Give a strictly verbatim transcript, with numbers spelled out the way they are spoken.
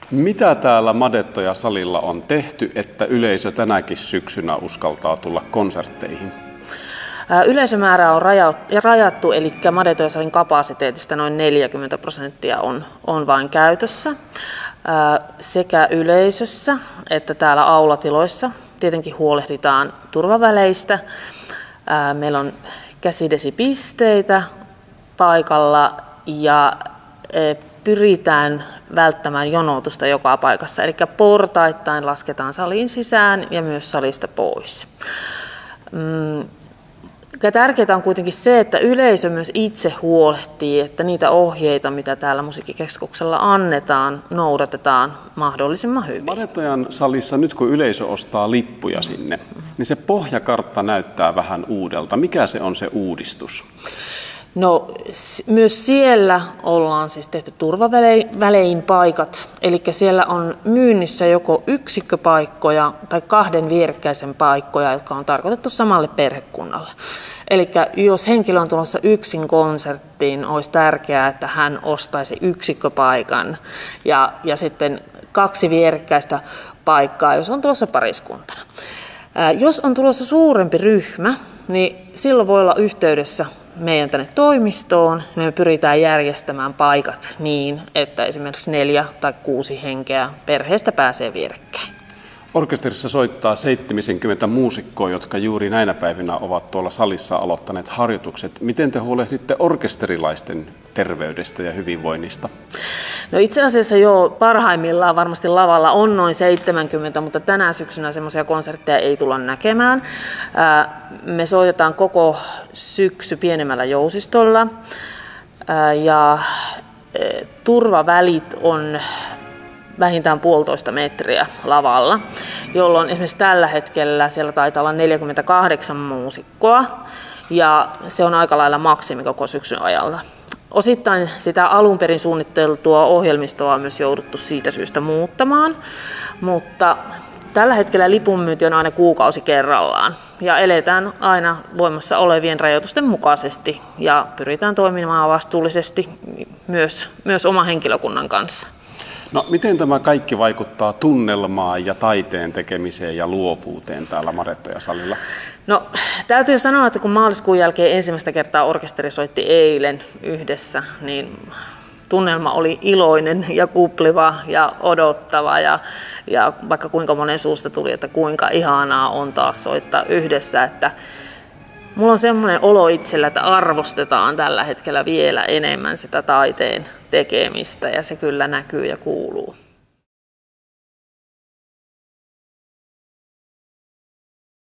Mitä täällä Madettoja salilla on tehty, että yleisö tänäkin syksynä uskaltaa tulla konsertteihin? Yleisömäärä on rajattu, eli Madettoja salin kapasiteetista noin neljäkymmentä prosenttia on, on vain käytössä sekä yleisössä että täällä aulatiloissa. Tietenkin huolehditaan turvaväleistä. Meillä on käsidesipisteitä paikalla ja pyritään välttämään jonotusta joka paikassa. Eli portaittain lasketaan saliin sisään ja myös salista pois. Tärkeää on kuitenkin se, että yleisö myös itse huolehtii, että niitä ohjeita, mitä täällä Musiikkikeskuksella annetaan, noudatetaan mahdollisimman hyvin. Madettojan salissa nyt kun yleisö ostaa lippuja sinne, niin se pohjakartta näyttää vähän uudelta. Mikä se on se uudistus? No, myös siellä ollaan siis tehty turvavälein paikat, eli siellä on myynnissä joko yksikköpaikkoja tai kahden vierekkäisen paikkoja, jotka on tarkoitettu samalle perhekunnalle. Eli jos henkilö on tulossa yksin konserttiin, olisi tärkeää, että hän ostaisi yksikköpaikan ja, ja sitten kaksi vierekkäistä paikkaa, jos on tulossa pariskuntana. Jos on tulossa suurempi ryhmä, niin silloin voi olla yhteydessä meidän tänne toimistoon. Me pyritään järjestämään paikat niin, että esimerkiksi neljä tai kuusi henkeä perheestä pääsee vierekkäin. Orkesterissa soittaa seitsemänkymmentä muusikkoa, jotka juuri näinä päivinä ovat tuolla salissa aloittaneet harjoitukset. Miten te huolehditte orkesterilaisten terveydestä ja hyvinvoinnista? No itse asiassa jo parhaimmillaan varmasti lavalla on noin seitsemänkymmentä, mutta tänä syksynä semmoisia konsertteja ei tulla näkemään. Me soitetaan koko syksy pienemmällä jousistolla ja turvavälit on vähintään puolitoista metriä lavalla, jolloin esimerkiksi tällä hetkellä siellä taitaa olla neljäkymmentäkahdeksan muusikkoa ja se on aika lailla maksimi koko syksyn ajalla. Osittain sitä alun perin suunniteltua ohjelmistoa on myös jouduttu siitä syystä muuttamaan, mutta tällä hetkellä lipunmyynti on aina kuukausi kerrallaan ja eletään aina voimassa olevien rajoitusten mukaisesti ja pyritään toimimaan vastuullisesti myös, myös oman henkilökunnan kanssa. No, miten tämä kaikki vaikuttaa tunnelmaan ja taiteen tekemiseen ja luovuuteen täällä Madettoja salilla? No, täytyy sanoa, että kun maaliskuun jälkeen ensimmäistä kertaa orkesteri soitti eilen yhdessä, niin tunnelma oli iloinen ja kupliva ja odottava ja, ja vaikka kuinka monen suusta tuli, että kuinka ihanaa on taas soittaa yhdessä, että mulla on semmoinen olo itsellä, että arvostetaan tällä hetkellä vielä enemmän sitä taiteen tekemistä ja se kyllä näkyy ja kuuluu.